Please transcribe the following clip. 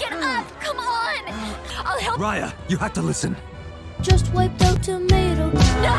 Get up! Come on! I'll help. Raya, you have to listen. Just wiped out tomato. No!